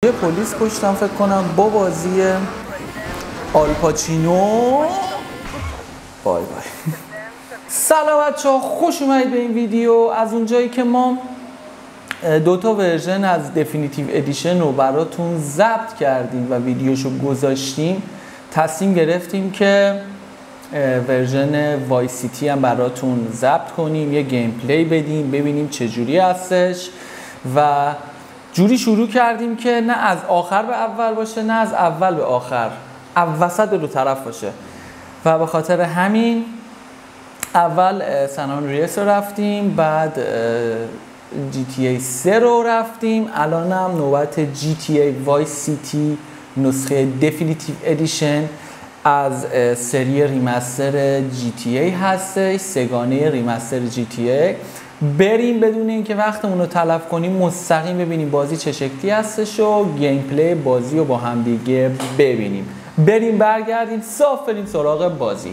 یه پلیس کشتم فکر کنم با بازی آلپاچینو. بای بای. سلام بچه‌ها، خوش اومدید به این ویدیو. از اونجایی که ما دوتا ورژن از دفینیتیو ادیشن رو براتون ضبط کردیم و ویدیوشو گذاشتیم، تصمیم گرفتیم که ورژن وایس سیتی هم براتون ضبط کنیم، یه گیم پلی بدیم ببینیم چجوری هستش و جوری شروع کردیم که نه از آخر به اول باشه نه از اول به آخر، وسط دو طرف باشه و به خاطر همین اول سان آندریاس رو رفتیم، بعد GTA 3 رو رفتیم، الان هم نوبت GTA وایس سیتی نسخه دفینیتیو ادیشن از سری ریمستر GTA هستش، سگانه ریمستر GTA. بریم بدون اینکه وقتمون رو تلف کنیم مستقیم ببینیم بازی چه شکلی هستش و گیم پلی بازی رو با هم دیگه ببینیم. بریم برگردیم صاف بریم سراغ بازی.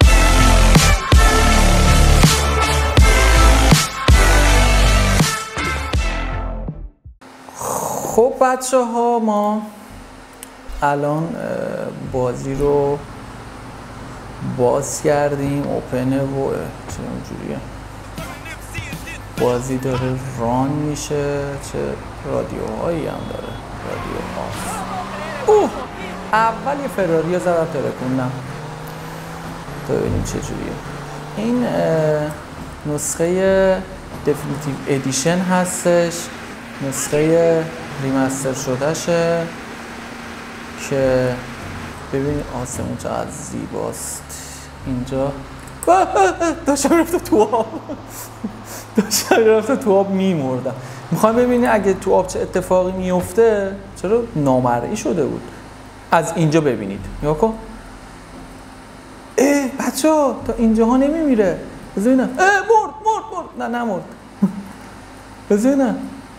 خب بچه ها، ما الان بازی رو باز کردیم، اوپنه و چه اونجوریه بازی داره ران میشه، چه رادیوهایی هم داره، رادیو آف. اول یه فراری رو زدم ترکوندم تا ببینیم چه جوریه. این نسخه دفینیتیو ادیشن هستش، نسخه ریمستر شدهشه که ببینید آسمون چقدر زیباست. اینجا داشتم رفته تو آب میمردم. میخوام ببینید اگه تو آب چه اتفاقی میفته. چرا نامرئی شده بود. از اینجا ببینید، نگاه کن. بچه‌ها تا اینجاها نمیمیره. بذارینم. مرد. نه نمرد. بذارینم.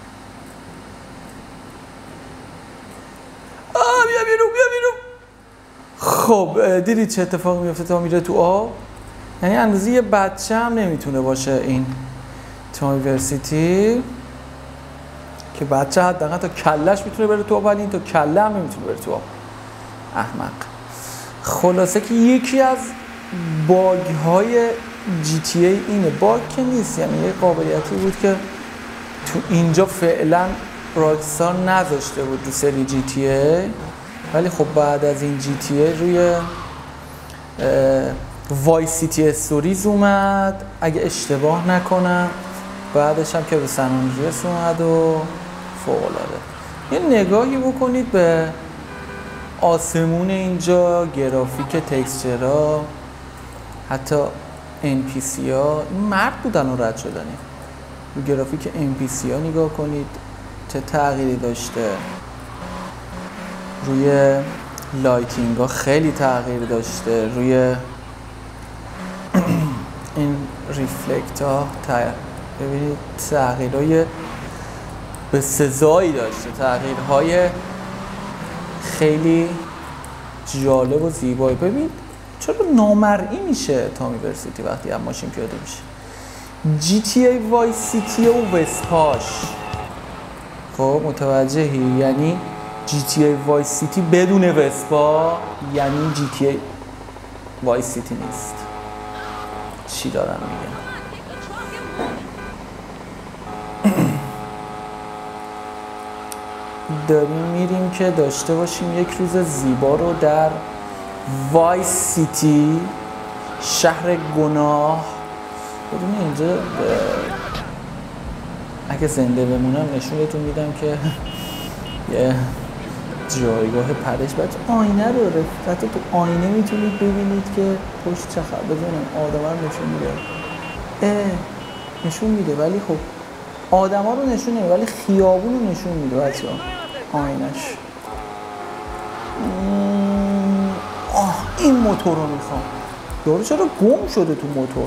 بیا بیرون. خب دیدید چه اتفاقی میفته تا میره تو آب؟ یعنی اندازه یه بچه هم نمیتونه باشه این تامی ورسیتی، که بچه حداقل تا کلش میتونه بره تو آب، ولی این تا کله هم نمیتونه بره تو آب. احمق. خلاصه که یکی از باگ های GTA اینه، باگ که نیست، یعنی یه قابلیتی بود که تو اینجا فعلا راکستار نذاشته بود تو سری GTA، ولی خب بعد از این GTA روی وایس سیتی استوریز اومد اگه اشتباه نکنم، بعدش هم که به سان آندریاس اومد و فوق‌العاده. یه نگاهی بکنید به آسمون اینجا، گرافیک تکسچرها، حتی NPC ها. این مرد بودن و رد شدنی. رو گرافیک NPC ها نگاه کنید چه تغییری داشته. روی لایتینگ ها خیلی تغییر داشته. روی این ریفلکت ها ببینید تغییرهای به سزایی داشته، تغییرهای خیلی جالب و زیبایی. ببین چرا نامرئی میشه تامی ورسیتی وقتی از ماشین پیاده میشه. GTA وایس سیتی و وسپاش. خب متوجهی؟ یعنی GTA وایس سیتی بدون وسپا یعنی GTA وایس سیتی نیست. چی دارم میگم؟ داریم میریم که داشته باشیم یک روز زیبا رو در وایس سیتی، شهر گناه. ببین اینجا اگه زنده بمونم نشونتون میدم که یه جایگاه پرش بچه آینه رو رفت، حتی تو آینه میتونید ببینید که پشت چه خبر. بزنم آدم رو نشون میده، نشون میده، ولی خب آدم ها رو نشون نمیده، ولی خیابون رو نشون میده بچه ها آینش. این موتور رو میخوام. یارو چرا گم شده تو موتور؟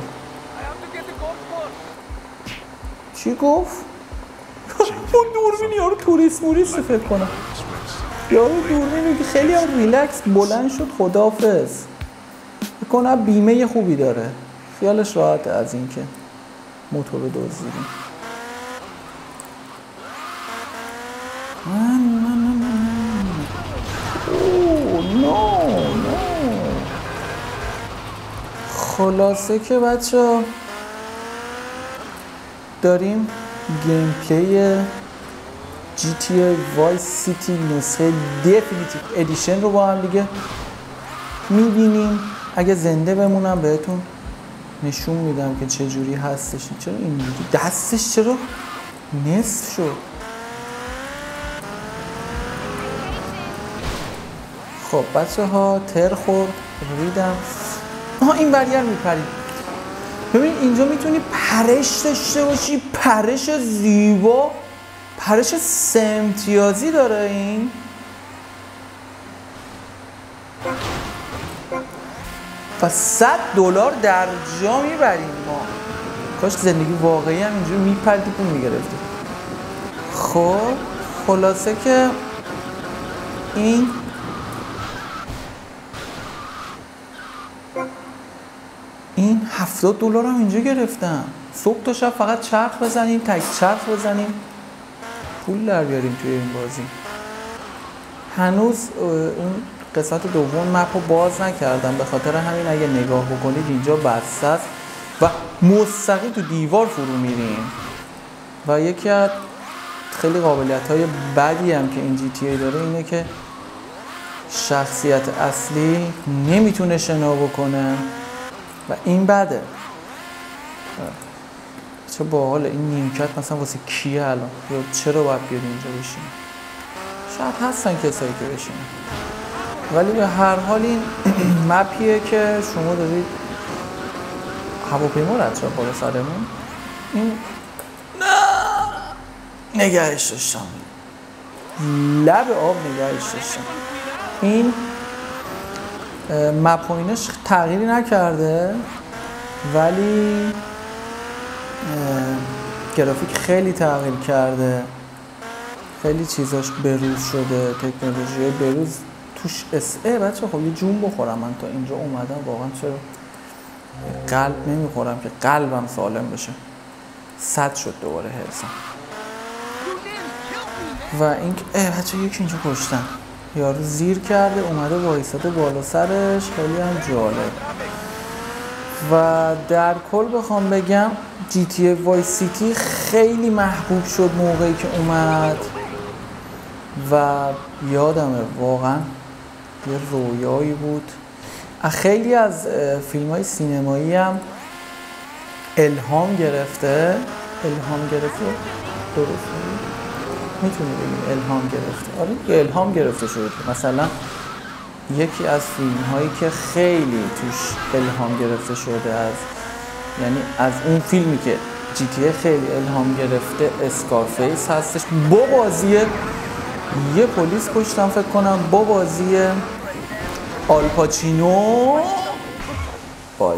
چی گفت؟ با دوربین یارو توریست فکر کنم. یارو دوربین خیلی هم ریلکس بلند شد. خداحافظ. فکر کنم بیمه خوبی داره، خیالش راحته از اینکه موتور رو دزدیدیم. خلاصه که بچه داریم گیم پلی GTA Vice City نسخه دفینیتیو ادیشن رو با هم دیگه میبینیم. اگه زنده بمونم بهتون نشون میدم که چه جوری هستش. چرا اینجوری دستش چرا نصف شد؟ خب بچه ها تر خورد ریدم. این برگر میپرید. ببین اینجا میتونی پرش داشته باشی، پرش زیبا، پرش 3 امتیازی داره این. و $100 در جا میبریم ما. کاش زندگی واقعی هم اینجوری میپردی پول میگرفتی. خب خلاصه که این $70 هم اینجا گرفتم. صبح تا شب فقط چرخ بزنیم، تک چرخ بزنیم، پول در بیاریم توی این بازی. هنوز اون قسمت دوم مپ رو باز نکردم، به خاطر همین اگه نگاه بکنید اینجا بسته است و مستقیم تو دیوار فرو میریم. و یکی از خیلی قابلیت‌های بدی هم که این GTA داره اینه که شخصیت اصلی نمیتونه شنا بکنه و این بده. چه باحال این نیمکت مثلا واسه کیه الان؟ یا چرا باید بیاد اینجا بشینه؟ شاید هستن کسایی که بشینه، ولی به هر حال این مپیه که شما دارید هواپیما رد شد بالا سرمون. این نگهش داشتم، لب آب نگهش داشتم. این مپ و اینش تغییری نکرده ولی گرافیک خیلی تغییر کرده، خیلی چیزاش بروز شده، تکنولوژی بروز توش بچه خب یه جون بخورم. من تا اینجا اومدم واقعا چرا قلب نمیخورم که قلبم سالم بشه. 100 شد دوباره حرسم. و این بچه یکی اینجا کشتن، یارو زیر کرده اومده وایساده بالا سرش، خیلی هم جالب. و در کل بخوام بگم GTA Vice City خیلی محبوب شد موقعی که اومد و یادمه واقعا یه رویایی بود. خیلی از فیلم‌های سینمایی هم الهام گرفته درست میتونی بگیم الهام گرفته. آره الهام گرفته شده. مثلا یکی از فیلم‌هایی که خیلی توش الهام گرفته شده یعنی از اون فیلمی که GTA خیلی الهام گرفته اسکارفیس هستش، با بازی یه پلیس کشتم فکر کنم، با بازی آلپاچینو. بای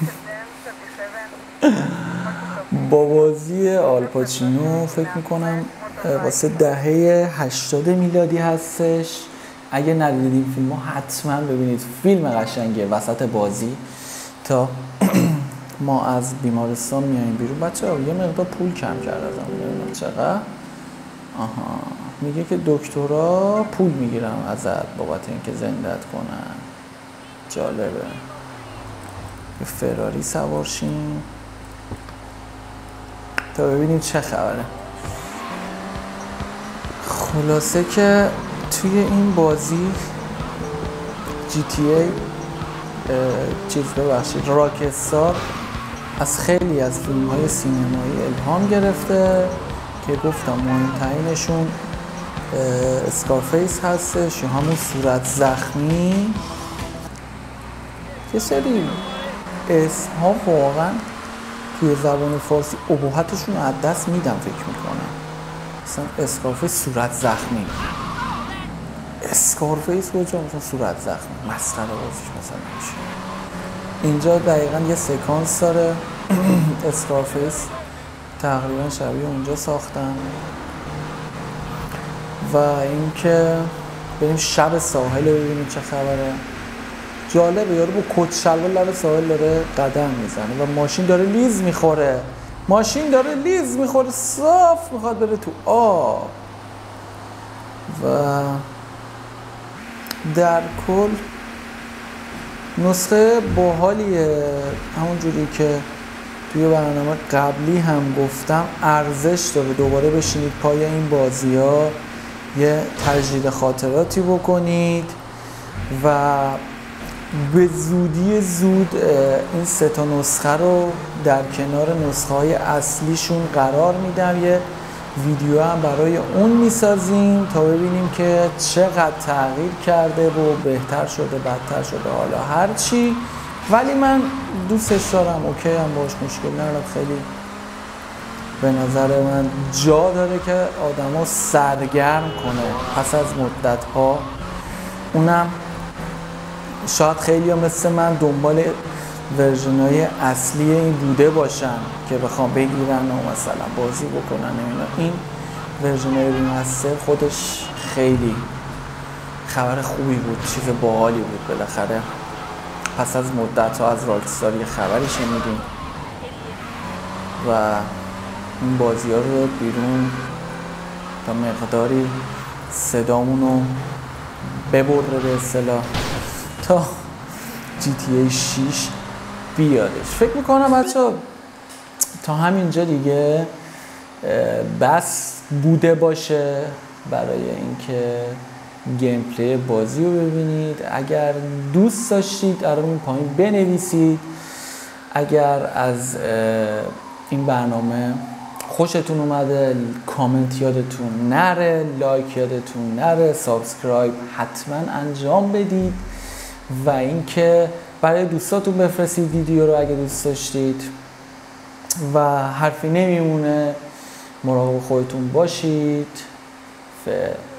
با بازی آلپاچینو فکر میکنم واسه دهه 80 میلادی هستش. اگه ندیدید این فیلم ها حتما ببینید، فیلم قشنگه. وسط بازی تا ما از بیمارستان میاییم بیرون بچه ها یه مقدار پول کم کرد ازم، نمیدونم چقدر. میگه که دکترها پول میگیرم ازت بابت اینکه زندت کنن. جالبه. یه فراری سوار شیم تا ببینیم چه خبره. خلاصه که توی این بازی GTA راکستار از خیلی از فیلم‌های سینمایی الهام گرفته که گفتم مهمترینشون اسکارفیس هستش یا همون صورت زخمی. یه سری اسم ها واقعا توی زبان فارسی ابهتشون از دست میدم فکر میکنم. مثلا اسکارفیس صورت زخمی، اسکارفیس کجا مثلا صورت زخمی، مسخره بازیش مثلا میشه. اینجا دقیقا یه سکانس داره اسکارفیس تقریبا شبیه اونجا ساختن. و اینکه بریم شب ساحل ببینیم چه خبره. جالبه یارو با کت شلوار لب ساحل داره قدم میزنه و ماشین داره لیز میخوره، صاف میخواد بره تو آب. و در کل نسخه باحالیه، همون جوری که توی برنامه قبلی هم گفتم ارزش داره دوباره بشینید پای این بازی ها یه تجدید خاطراتی بکنید و به زودی زود این 3 تا نسخه رو در کنار نسخه های اصلیشون قرار میدم. یه ویدیو هم برای اون میسازیم تا ببینیم که چقدر تغییر کرده و بهتر شده بدتر شده حالا هرچی، ولی من دوستش دارم، اوکی هم باش، مشکل ندارم. خیلی به نظر من جا داره که آدمو سرگرم کنه پس از مدت ها. اونم شاید خیلی هم مثل من دنبال ورژن‌های اصلی این بوده باشن که بخوام بگیرن و مثلا بازی بکنن. این ورژن ریمستر خودش خیلی خبر خوبی بود، چیز باحالی بود. بالاخره پس از مدت ها از راکستار یه خبری شنیدیم و این بازی ها رو بیرون تا مقداری صدامون رو ببره به اصطلاح تا GTA 6 بیادش. فکر میکنم بچه تا همینجا دیگه بس بوده باشه برای اینکه گیم پلی بازی رو ببینید. اگر دوست داشتید این پایین بنویسید. اگر از این برنامه خوشتون اومده کامنت یادتون نره، لایک یادتون نره، سابسکرایب حتما انجام بدید و اینکه برای دوستاتون بفرستید ویدیو رو اگه دوست داشتید. و حرفی نمیمونه، مراقب خودتون باشید.